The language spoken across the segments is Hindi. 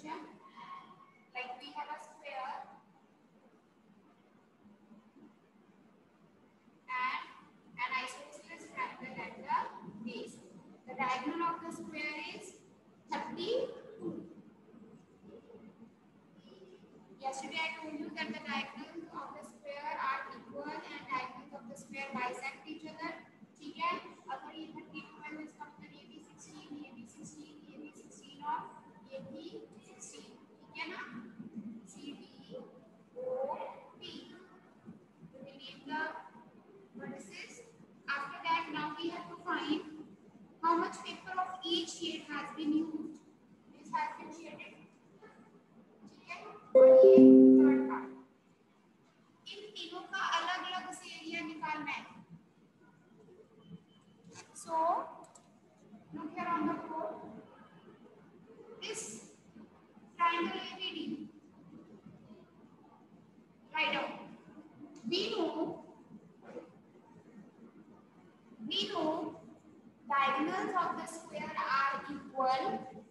situation. Like we have a square and an isosceles triangle at the base. The diagonal of the square is 32. Yesterday I told you that the diagonals of the square are equal and diagonals of the square bisect each other. ठीक है, अगर ये 32 है तो इसका मतलब ये भी 16, ये भी 16, ये भी 16 और ये भी 16, ठीक है ना? C D O P. We need the vertices. After that, now we have to find how much paper of each shade has been used. This has been shaded. ठीक है? और ये third part. इन तीनों का अलग-अलग से एरिया निकालना है. So, look here on the board. This triangle ABD. Write down. We know diagonals of the square are equal.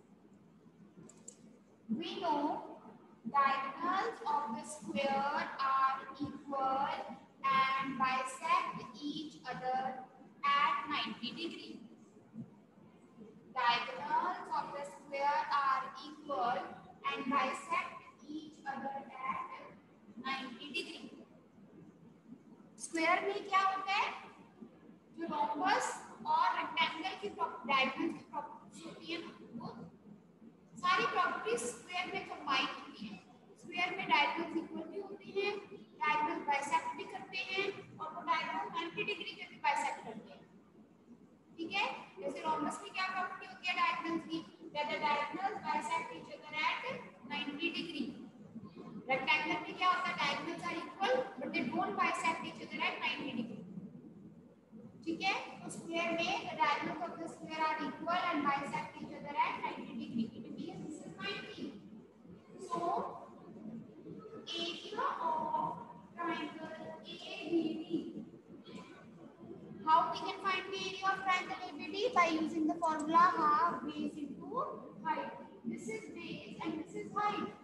We know diagonals of the square are equal and bisect each other at 90 degree. Diagonals of the square are equal and bisect each other at 90 degree. Square में क्या होता है? जो रोम्बस और रेक्टेंगल की डायगोनल की प्रॉपर्टीज होती है वो सारी प्रॉपर्टीज स्क्वायर में कंबाइन होती हैं. स्क्वायर में डायगोनल्स इक्वल भी होते हैं, डायगोनल बाइसेक्ट भी करते हैं और वो डायगोनल 90 डिग्री के भी बाइसेक्ट करते हैं. ठीक है, जैसे रोम्बस में क्या प्रॉपर्टी होती है डायगोनल्स की? That the diagonals bisect each other at 90 degree. Rectangle में क्या होता है? Diagonals are equal but they don't bisect each other at 90 degree. ठीक है, तो स्क्वायर में the diagonals of the square are equal and bisect each other at 90 degree. It means this is 90. So area of triangle ABD. How we can find the area of triangle ABD? By using the formula half base into height. This is base and this is height.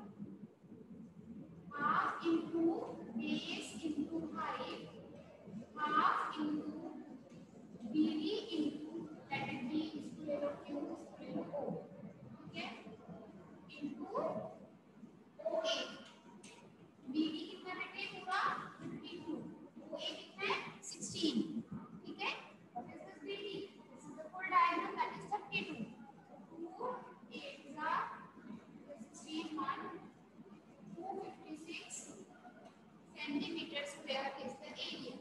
Half into base into height. Half into BD into, let it be square of Q square of O. Okay? Into OA. BD कितना बेटे पूरा 52. OA कितना है 16. ठीक है? What is this BD? This is the full diagonal, that is 32. 2 8 16 1 256 centimeter square is the area.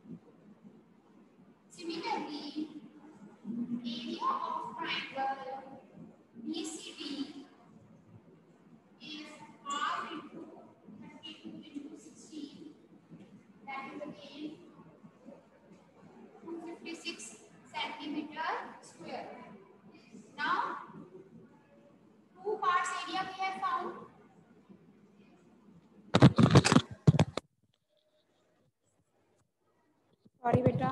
Similarly, area of triangle BCD is half into 32 into 16. That is again 256 centimeter square. Now, two parts area we have found. Sorry, beta.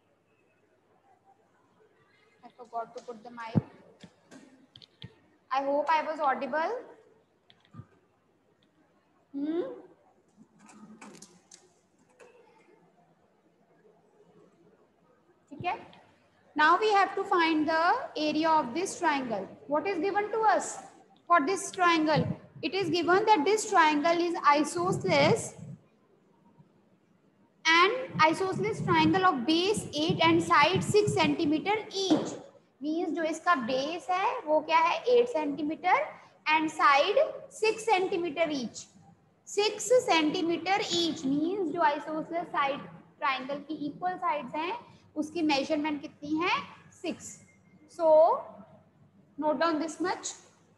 I forgot to put the mic. I hope I was audible. ठीक है. Now we have to find the area of this triangle. What is given to us for this triangle? It is given that this triangle is isosceles and isosceles triangle of base 8 and side 6 centimeter each. Means जो इसका base है वो क्या है 8 centimeter and side 6 centimeter each. 6 centimeter each means जो isosceles side triangle की equal sides हैं उसकी measurement कितनी है 6. So note down this much.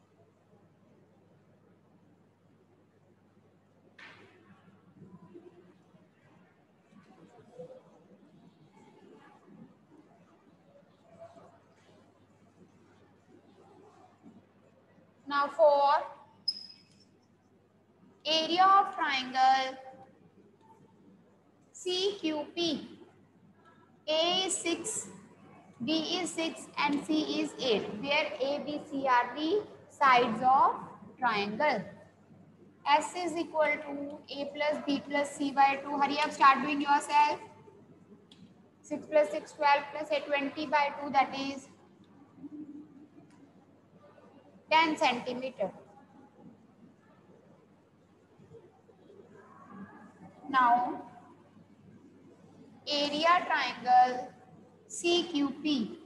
Now for area of triangle CQP, A is 6, B is 6 and C is 8, where A, B, C are the sides of triangle. S is equal to a plus b plus c by 2. Hurry up, start doing yourself. 6 plus 6, 12 plus 8, 20 by 2, that is 10 centimeter. Now, area triangle CQP.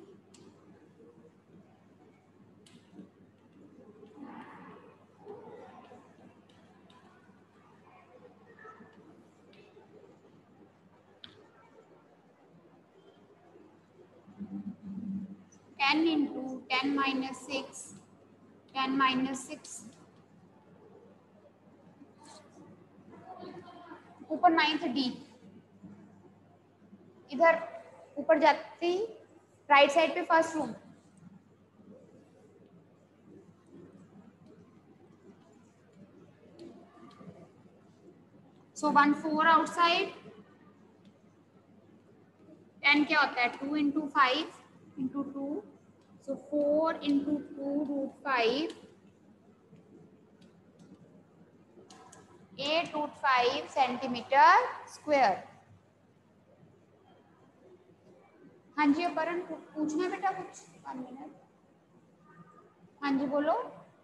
Ten into 10 minus 6, 10 minus 6. ऊपर 9th D, इधर ऊपर जाती राइट साइड पे फर्स्ट रूम. So 1 4 outside. 10 क्या होता है? 2 into 5 into 2. So 4 into 2 root 5. 8 root 5 centimeter square. हाँ जी अपरण पूछना है बेटा कुछ? 1 मिनट. हाँ जी बोलो.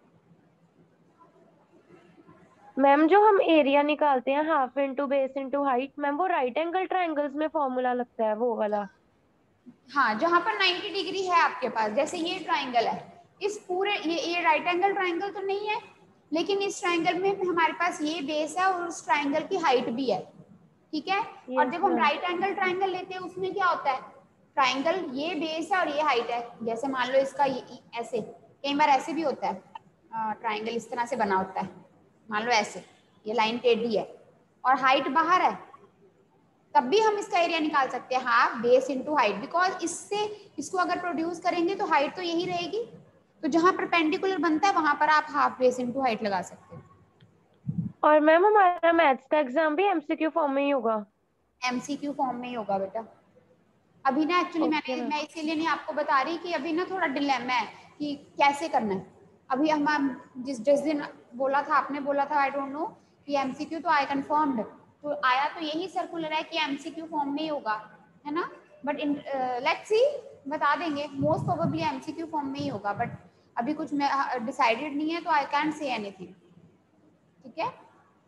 मैम जो हम एरिया निकालते हैं half into base into height, ma'am वो राइट एंगल ट्राइंगल्स में फॉर्मूला लगता है वो वाला? हाँ, जहाँ पर 90 डिग्री है आपके पास, जैसे ये ट्राइंगल है, इस पूरे ये राइट एंगल ट्राइंगल तो नहीं है, लेकिन इस ट्राइंगल में हमारे पास ये बेस है और उस ट्राइंगल की हाइट भी है. ठीक है. और जब हम राइट एंगल ट्राइंगल लेते हैं उसमें क्या होता है? ट्राइंगल ये बेस है और ये हाइट है. जैसे मान लो इसका ऐसे, कई बार ऐसे भी होता है, ट्राइंगल इस तरह से बना होता है, मान लो ऐसे, ये लाइन टेढ़ी है और हाइट बाहर है, तब भी हम इसका एरिया निकाल सकते हैं half base into height, because इससे इसको अगर प्रोड्यूस करेंगे तो हाइट तो यही रहेगी, तो जहां परपेंडिकुलर बनता है वहां पर आप हाफ बेस इनटू हाइट लगा सकते हैं. और मैम हमारा मैथ्स का एग्जाम भी एमसीक्यू फॉर्म में ही होगा? एमसीक्यू फॉर्म में ही होगा बेटा. अभी ना एक्चुअली मैं इसीलिए नहीं आपको बता रही कि अभी ना थोड़ा डिलेमा है कि कैसे करना है. अभी हम जिस दिन बोला था, आपने बोला था आई डोंट नो कि एमसीक्यू, तो आई कंफर्म्ड, तो आया तो यही सर्कुलर है कि एमसीक्यू फॉर्म में ही होगा, है ना. बट लेट्स सी, बता देंगे, मोस्ट प्रोबेबली एमसीक्यू फॉर्म में ही होगा, बट अभी कुछ डिसाइडेड नहीं है, तो आई कैंट से एनीथिंग. ठीक है.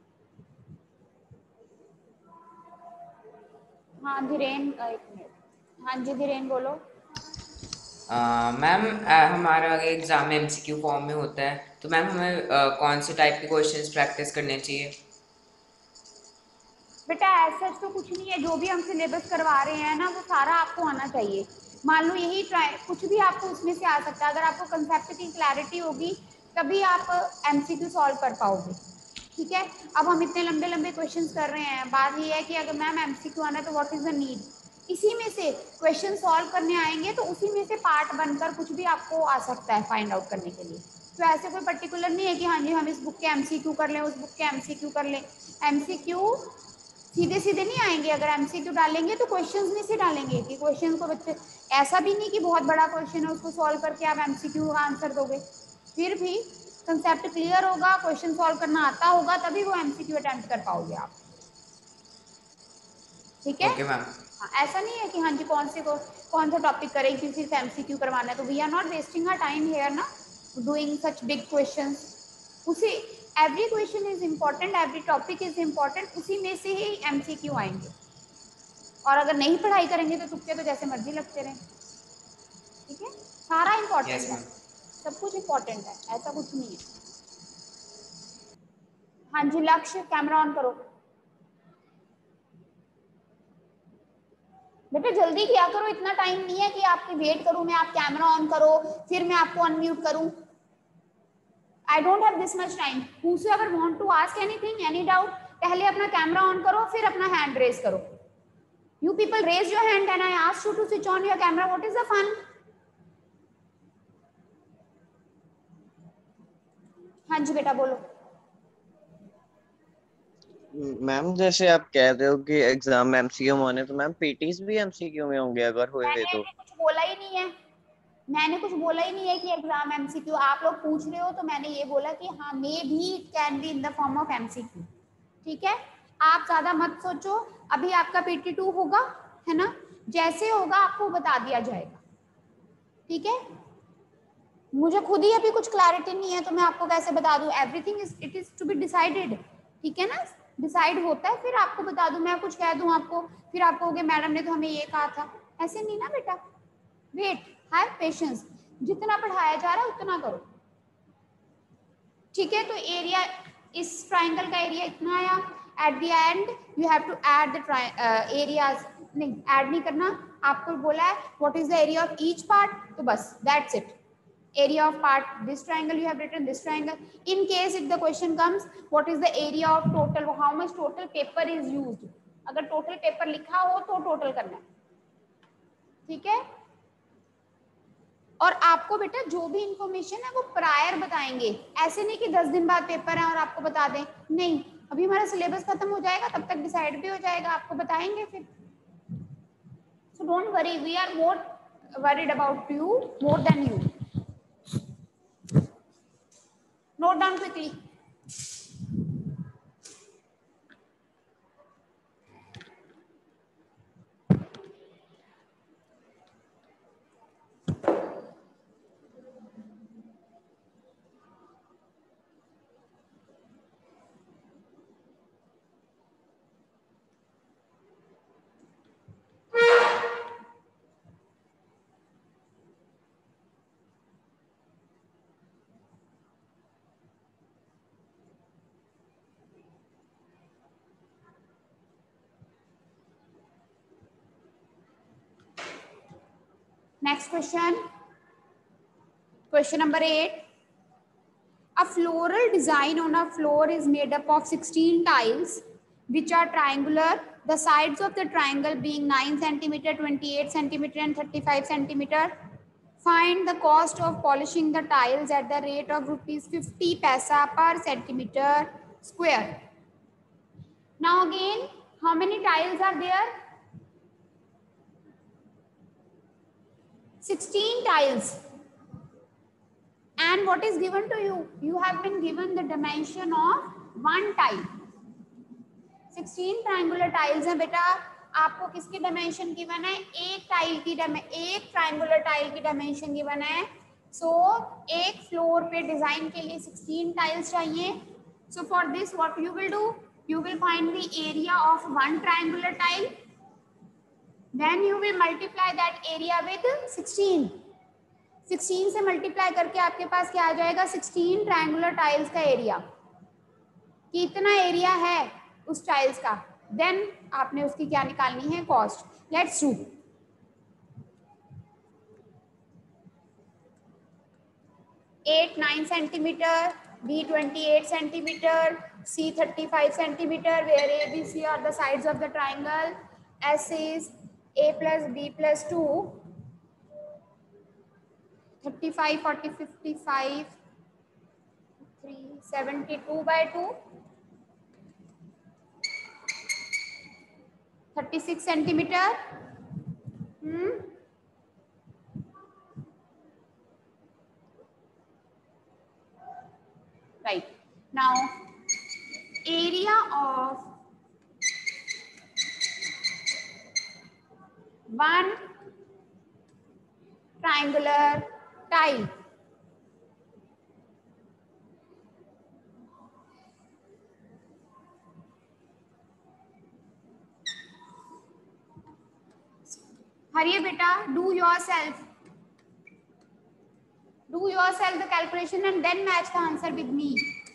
हाँ धीरेन, एक मिनट. हाँ जी धीरेन बोलो. मैम हमारा अगर एग्जाम एमसीक्यू फॉर्म में होता है तो मैम हमें कौन से टाइप के क्वेश्चंस प्रैक्टिस करने चाहिए? बेटा ऐसा तो कुछ नहीं है, जो भी हम सिलेबस करवा रहे हैं ना वो सारा आपको आना चाहिए. मान लो यही ट्राई कुछ भी आपको उसमें से आ सकता है, अगर आपको कंसेप्ट की क्लैरिटी होगी तभी आप एमसीक्यू सॉल्व कर पाओगे. ठीक है. अब हम इतने लंबे लंबे क्वेश्चंस कर रहे हैं, बात ये है कि अगर मैम एमसीक्यू आना है तो व्हाट इज द नीड, इसी में से क्वेश्चन सॉल्व करने आएंगे तो उसी में से पार्ट बनकर कुछ भी आपको आ सकता है फाइंड आउट करने के लिए. तो ऐसे कोई पर्टिकुलर नहीं है कि हाँ जी हम इस बुक के एमसीक्यू कर लें, उस बुक के एमसीक्यू कर लें. एमसीक्यू सीधे सीधे नहीं आएंगे, अगर एमसीक्यू डालेंगे तो क्वेश्चंस में से डालेंगे कि क्वेश्चन को बच्चे, ऐसा भी नहीं कि बहुत बड़ा क्वेश्चन है उसको सॉल्व करके आप एमसीक्यू का आंसर दोगे, फिर भी कंसेप्ट क्लियर होगा, क्वेश्चन सॉल्व करना आता होगा, तभी वो एमसीक्यू अटेम्प्ट कर पाओगे आप. ठीक है. Okay ma'am. हाँ, ऐसा नहीं है कि हाँ जी कौन सा टॉपिक करें कि सिर्फ एमसीक्यू करवाना है, तो we are not wasting our time here ना डूइंग सच बिग क्वेश्चंस. उसी every question is important, every topic is important, उसी में से ही एमसीक्यू आएंगे. और अगर नहीं पढ़ाई करेंगे तो तुक्के तो जैसे मर्जी लगते रहें. ठीक है. सारा इम्पोर्टेंट यस है, मैम. सब कुछ इम्पोर्टेंट है, ऐसा कुछ नहीं है. हाँ जी लक्ष्य, कैमरा ऑन करो बेटा, जल्दी किया करो, इतना टाइम नहीं है कि आपकी वेट करूं मैं, आप कैमरा ऑन करो फिर मैं आपको अनम्यूट करूं. I don't have this much time. whosoever want to ask anything, any doubt, पहले अपना कैमरा ऑन करो फिर अपना हैंड रेज करो. You people raise your hand and I asked you to switch on your camera. What is the fun? हाँ जी बेटा बोलो. मैम जैसे आप कह रहे हो कि एग्जाम में एमसीक्यू में होने, तो मैम पीटीज भी एमसीक्यू में होंगे अगर हुए मैंने तो? अभी कुछ बोला ही नहीं है, मैंने कुछ बोला ही नहीं है कि एग्जाम एमसीक्यू, आप लोग पूछ रहे हो तो मैंने ये बोला कि हाँ मे भी it can be in the form of MCQ. ठीक है, आप ज्यादा मत सोचो, अभी आपका PT2 होगा, है ना, जैसे होगा आपको बता दिया जाएगा। ठीक है, मुझे खुद ही अभी कुछ क्लैरिटी नहीं है तो मैं आपको कैसे बता दूं, everything is it is to be decided. ठीक है ना, डिसाइड होता है फिर आपको बता दूं, मैं कुछ कह दूं आपको फिर आप कहोगे मैडम ने तो हमें ये कहा था, ऐसे नहीं ना बेटा। वेट, हैव पेशेंस, जितना पढ़ाया जा रहा है उतना करो। ठीक है, तो एरिया, इस ट्राइंगल का एरिया इतना आया, at the end you have to add the areas, नहीं ऐड नहीं करना, आपको बोला है what is the area of each part, तो बस that's it, area of part this triangle you have written this triangle. In case if the question comes what is the area of total, how much total paper is used, अगर total paper लिखा हो तो total करना है। ठीक है, और आपको बेटा जो भी इंफॉर्मेशन है वो प्रायर बताएंगे, ऐसे नहीं कि 10 दिन बाद पेपर है और आपको बता दें, नहीं, अभी हमारा सिलेबस खत्म हो जाएगा तब तक डिसाइड भी हो जाएगा, आपको बताएंगे फिर। so don't worry, we are more worried about you more than you. Note down quickly. Next question, question number 8. A floral design on a floor is made up of 16 tiles which are triangular. The sides of the triangle being 9 centimeter, 28 centimeter and 35 centimeter. Find the cost of polishing the tiles at the rate of rupees 50 paisa per centimeter square. Now again, how many tiles are there? 16 tiles. And what is given to you? You have been given the dimension of one tile. 16 triangular tiles हैं बेटा, आपको किसकी डायमेंशन गिवन है? एक टाइल की एक ट्रायंगुलर टाइल की डायमेंशन गिवन है। सो एक फ्लोर पे डिजाइन के लिए 16 टाइल्स चाहिए। So for this what you will do, you will find the area of one triangular tile, then you will multiply that area with 16 से मल्टीप्लाई करके आपके पास क्या आ जाएगा, 16 ट्रायंगुलर टाइल्स का एरिया, कितना एरिया है उस टाइल्स का, देन आपने उसकी क्या निकालनी है, cost. Let's do. A 9 centimeter, B 28 centimeter, C 35 centimeter, where A, B, C are the sides of the triangle. S is A plus B plus 2, 35, 40, 55, 3, 72 by 2, 36 centimeter. Right. Now, area of one triangular tile. Hurry beta, do yourself the calculation and then match the answer with me.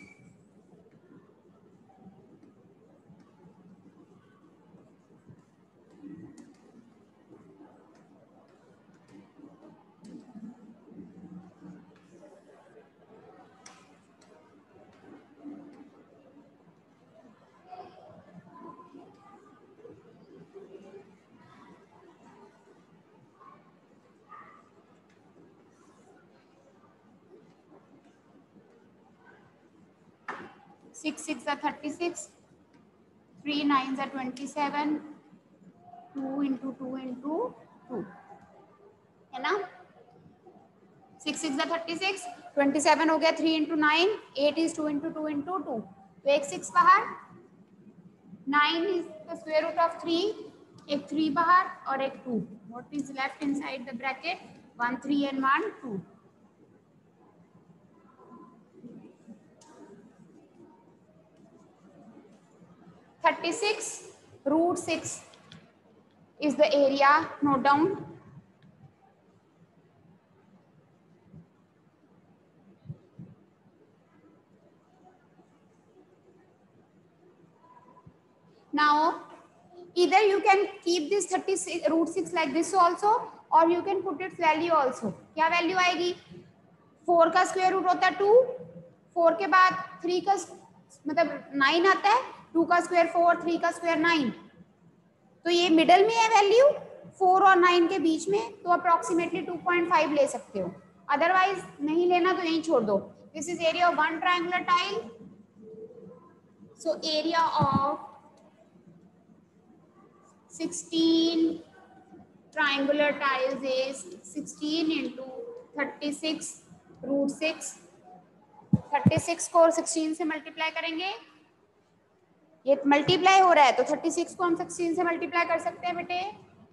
Six are 36, 3 9s are 27, 2 into 2 into 2, है ना? 6 6 36, 27 हो गया 3 इंटू 9, 8 इज 2 इंटू 2 इंटू 2, तो एक 6 बाहर, 9 is the square root of 3, एक 3 बाहर और एक 2. What is left inside the bracket? 1 3 and 1 2. (36√6) is the area. Note down. Now, either you can keep this 36√6 like this also, or you can put its value also. क्या वैल्यू आएगी? 4 का स्क्वायर रूट होता है 2, 4 के बाद 3 का मतलब 9 आता है, 2 का स्क्वायर 4, 3 का स्क्वायर 9. तो ये मिडल में है वैल्यू 4 और 9 के बीच में, तो अप्रोक्सीमेटली 2.5 ले सकते हो. अदरवाइज नहीं लेना तो यहीं छोड़ दो. This is area of one triangular tile. So area of 16 triangular tiles is 16 into 36√6. 36 को 16 से मल्टीप्लाई करेंगे, ये मल्टीप्लाई हो रहा है तो 36 को हम 16 से मल्टीप्लाई कर सकते हैं बेटे.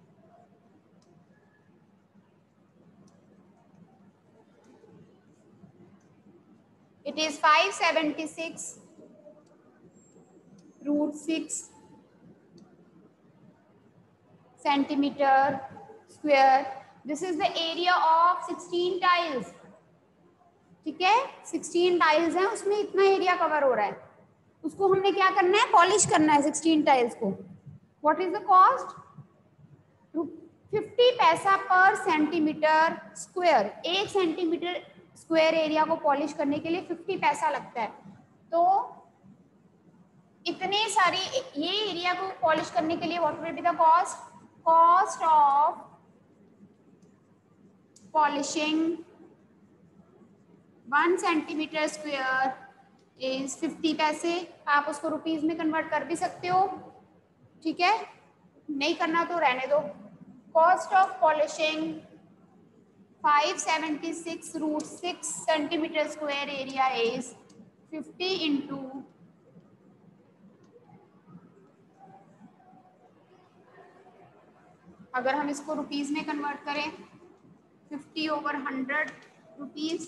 It is 576√6 centimeter square. This is the area of 16 tiles. ठीक है, 16 टाइल्स हैं, उसमें इतना एरिया कवर हो रहा है. उसको हमने क्या करना है? पॉलिश करना है 16 टाइल्स को. What is the cost? 50 paisa per centimetre square. 1 centimetre square area को पॉलिश करने के लिए 50 पैसा लगता है. तो इतने सारी ये एरिया को पॉलिश करने के लिए what will be the cost? Cost of polishing 1 centimeter square is 50 पैसे. आप उसको रुपीज में कन्वर्ट कर भी सकते हो. ठीक है, नहीं करना तो रहने दो. Cost of polishing 576√6 centimeter square area is 50 into अगर हम इसको रुपीज में कन्वर्ट करें 50/100 rupees,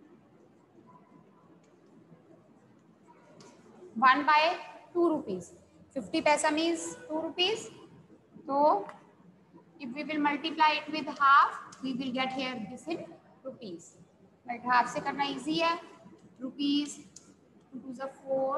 1/2 rupees. 50 paisa means 2 rupees. तो if we will multiply it with half, we will get here this in rupees. But half से करना easy है. Rupees 2 to 4,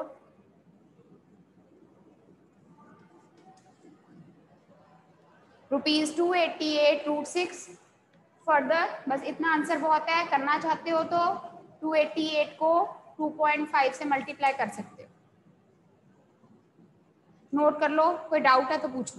rupees 288√6. फर्दर बस इतना आंसर बहुत है. करना चाहते हो तो 288 को 2.5 से मल्टीप्लाई कर सकते हो. नोट कर लो, कोई डाउट है तो पूछ लो.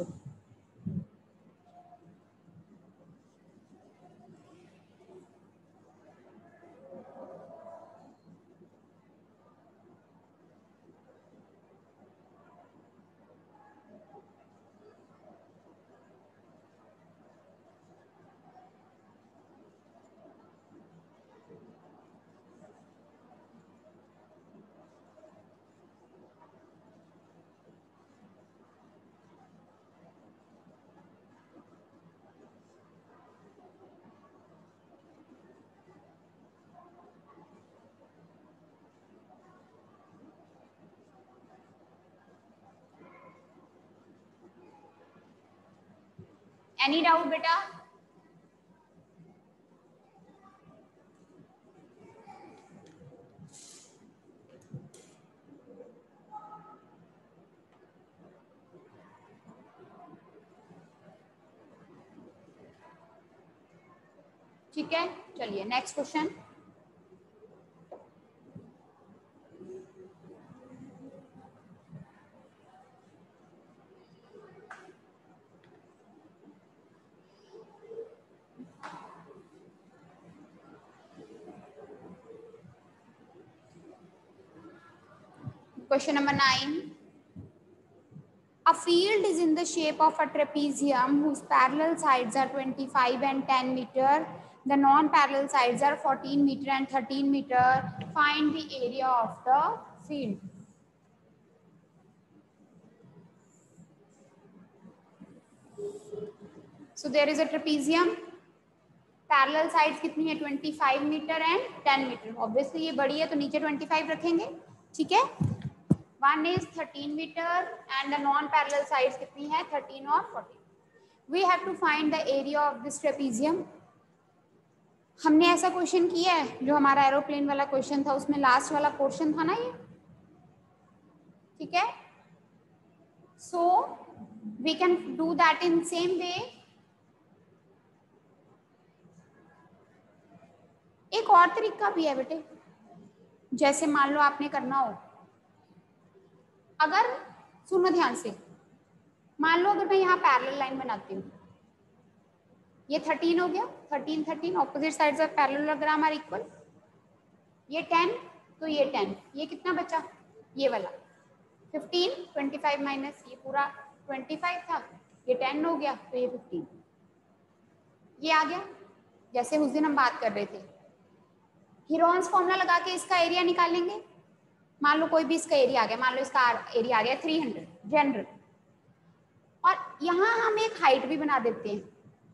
एनी डाउट बेटा? ठीक है, चलिए next question. Question number 9. A field is in the shape of a trapezium whose parallel sides are 25 and 10 meter. The non-parallel sides are 14 meter and 13 meter. Find the area of the field. So there is a trapezium. Parallel sides कितनी है 25 मीटर एंड 10 मीटर. ऑब्वियसली ये बड़ी है तो नीचे 25 रखेंगे. ठीक है. One is 13 meter and the non-parallel sides कितनी है 13 और 14. We have to find the area of this trapezium. हमने ऐसा क्वेश्चन किया है जो हमारा एरोप्लेन वाला क्वेश्चन था, उसमें लास्ट वाला पोर्शन था ना ये. ठीक है. So we can do that in same way. एक और तरीका भी है बेटे. जैसे मान लो आपने करना हो, अगर सुनो ध्यान से, मान लो अगर मैं यहाँ पैरेलल लाइन बनाती हूँ, ये 13 हो गया, 13 13 opposite sides of parallelogram are equal. ये 10 तो ये 10, ये कितना बचा ये वाला 15, 25 माइनस ये पूरा 25 था, ये 10 हो गया तो ये 15 ये आ गया. जैसे उस दिन हम बात कर रहे थे, हीरोन्स फॉर्मूला लगा के इसका एरिया निकालेंगे. मान लो कोई भी इसका एरिया आ गया, मान लो इसका एरिया आ गया 300 जनरल, और यहाँ हम एक हाइट भी बना देते हैं.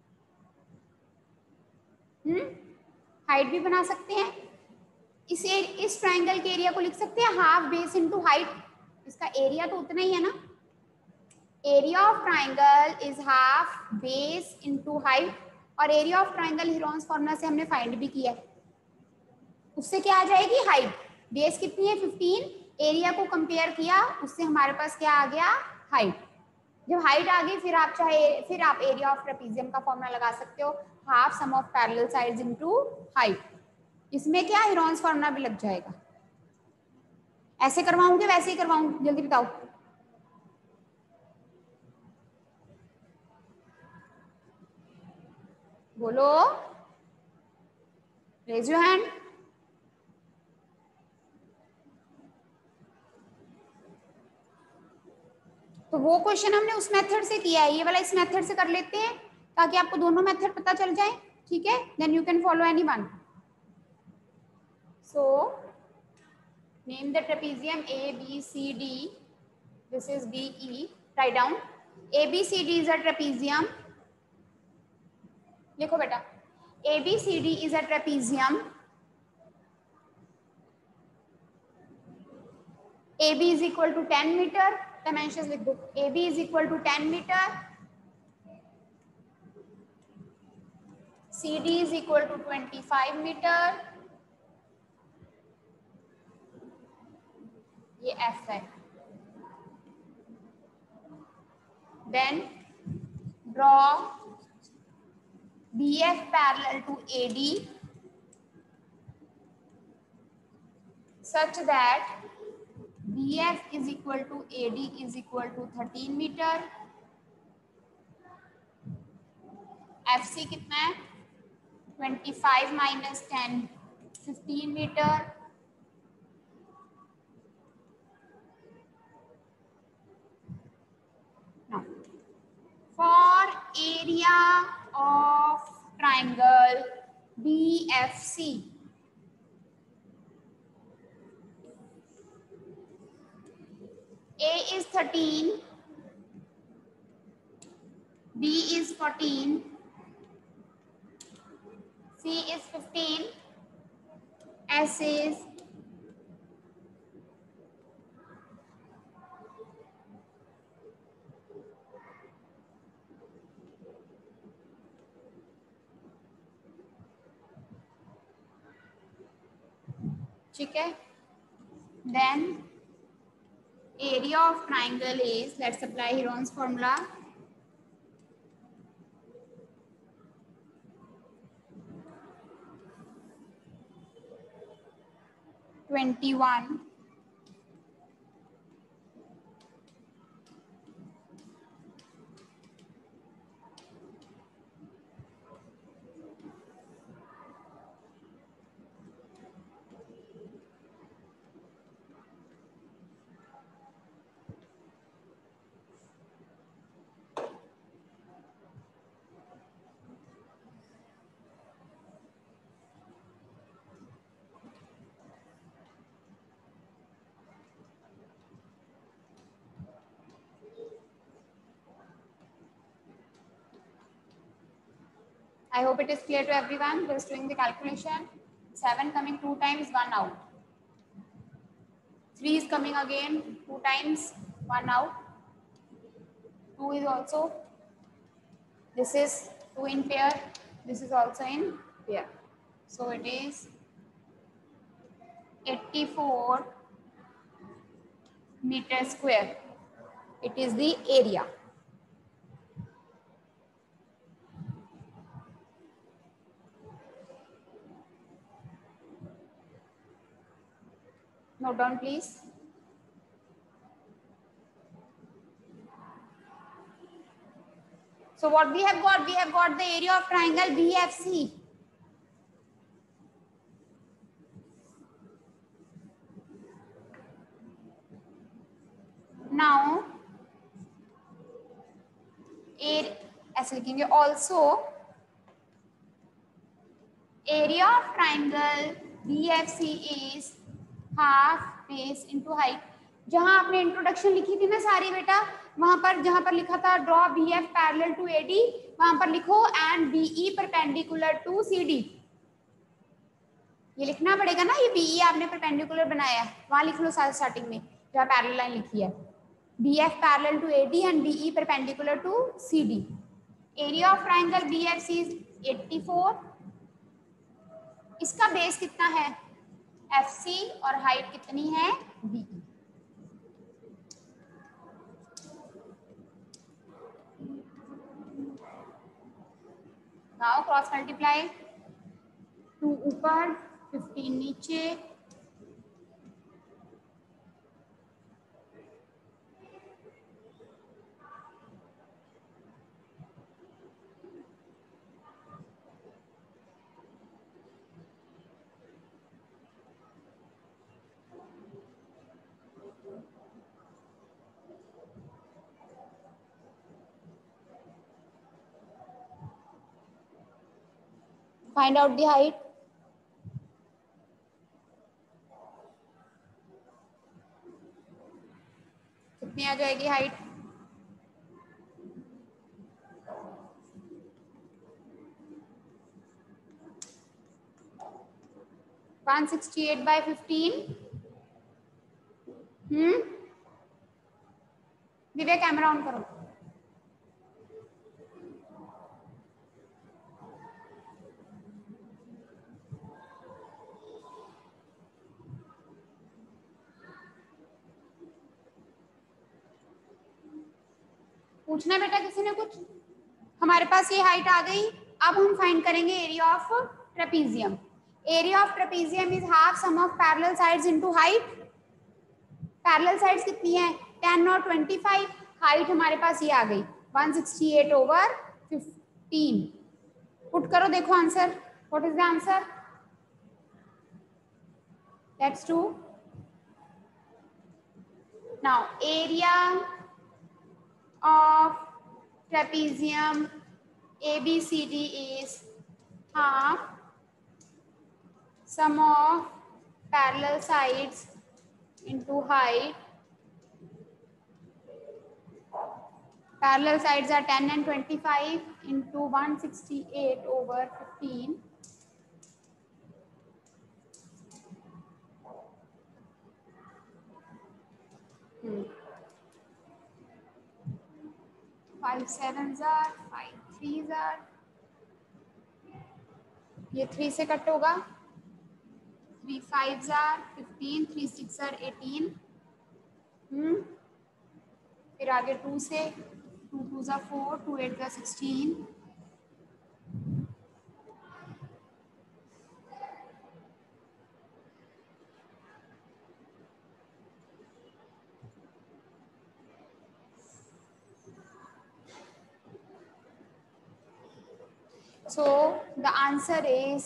हाइट भी बना सकते हैं. इस ट्राइंगल के एरिया को लिख सकते हैं हाफ बेस इनटू हाइट. इसका एरिया तो उतना ही है ना. Area of triangle is half base into height, और area of triangle Heron's formula से हमने फाइंड भी किया है. उससे क्या आ जाएगी हाइट. बेस कितनी है 15, एरिया को कंपेयर किया उससे हमारे पास क्या आ गया हाइट. जब हाइट आ गई फिर आप एरिया ऑफ ट्रेपेजियम का फॉर्मूला लगा सकते हो, half sum of parallel sides into height. इसमें क्या हीरोन्स फॉर्मूला भी लग जाएगा. ऐसे करवाऊंगे वैसे ही करवाऊंगी, जल्दी बताओ. बोलो, रेज योर हैंड. तो वो क्वेश्चन हमने उस मेथड से किया है, ये वाला इस मेथड से कर लेते हैं ताकि आपको दोनों मेथड पता चल जाए. ठीक है. Then you can follow any one. So name the trapezium A B C D. This is D E. Write down. A B C D is a trapezium. लिखो बेटा. A B C D is a trapezium. AB is equal to 10 meter. Dimensions लिख दो. AB is equal to 10 meter. CD is equal to 25 meter. ये F है. Then draw BF parallel to AD such that BF is equal to AD is equal to 13 meter. FC कितना है 25 minus 10 15 meter. Now for area of triangle BFC, A is 13, B is 14, C is 15, S is ठीक है. Then area of triangle is, let's apply Heron's formula. (21) I hope it is clear to everyone. Just doing the calculation. 7 coming 2 times, 1 out. 3 is coming again 2 times, 1 out. 2 is also. This is 2 in pair. This is also in pair. So it is 84 meter square. It is the area. Note down, please. So what we have got? We have got the area of triangle BFC. Now, ऐसे लिखेंगे also area of triangle BFC is half base into height. जहां आपने इंट्रोडक्शन लिखी थी ना सारी बेटा, वहां पर जहां पर लिखा था draw BF parallel to AD, वहां पर लिखो and BE perpendicular to CD. ये लिखना पड़ेगा ना, ये BE आपने परपेंडिकुलर बनाया है, वहां लिख लो स्टार्टिंग में जहां पैरेलल लाइन लिखी है. BF parallel to AD and BE perpendicular to CD. Area of triangle BFC is 84. इसका बेस कितना है FC और हाइट कितनी है BE. Now cross multiply. 2 ऊपर 15 नीचे. Find out the height. कितनी आ जाएगी height? 168 by 15. Divya camera on करो. पूछना बेटा किसी ने कुछ? हमारे पास ये हाइट आ गई. अब हम फाइंड करेंगे area of trapezium. Area of trapezium is half sum of parallel sides into height. Parallel sides कितनी है? 10 और 25. हाइट हमारे पास ये आ गई 168 ओवर 15. पुट करो, देखो answer. What is the answer? Let's do. Now area of trapezium ABCD is half sum of parallel sides into height. Parallel sides are 10 and 25 into 168 over 15. 5 7s are 5 3s are. ये 3 से कट होगा. 3 5s are 15. 3 6 are 18. फिर आगे 2 से 2 2s are 4. 2 8s are 16. So the answer is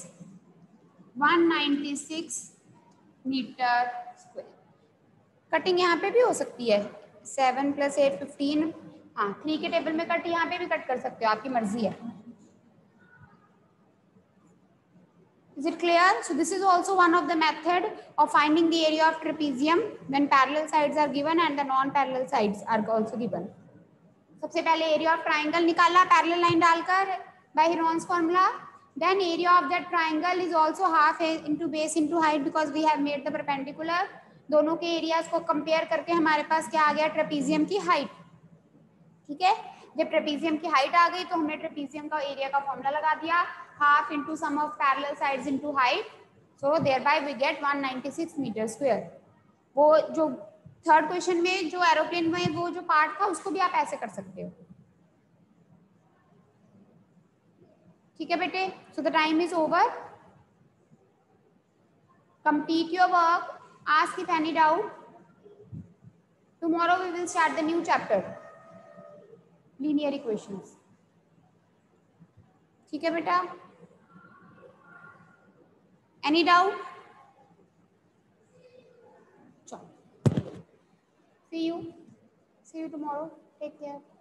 196 metre square. Cutting यहाँ पे भी हो सकती है. 7 + 8 15. हाँ, 3 के टेबल में कट यहाँ पे भी कट कर सकते हो, आपकी मर्जी है. Is it clear? So this is also one of the method of finding the area of trapezium when parallel sides are given and the non-parallel sides are also given. सबसे पहले एरिया ऑफ ट्राइंगल निकाला पैरेलल लाइन डालकर. by Heron's formula. Then area of that triangle is also half into base into height because we have made the perpendicular. दोनों के एरियाज को कंपेयर करके हमारे पास क्या आ गया, ट्रेपीजियम की हाइट. ठीक है, जब ट्रेपीजियम की हाइट आ गई तो हमने ट्रेपीजियम का एरिया का फॉर्मूला लगा दिया, half into sum of parallel sides into height. So thereby we get 196 metre square. वो जो थर्ड क्वेश्चन में जो एरोप्लेन में वो जो पार्ट था उसको भी आप ऐसे कर सकते हो. ठीक है बेटे. So the time is over. Complete your work. Ask if any doubt. Tomorrow we will start the new chapter, linear equations. ठीक है बेटा. Any doubt? चलो, see you tomorrow. Take care.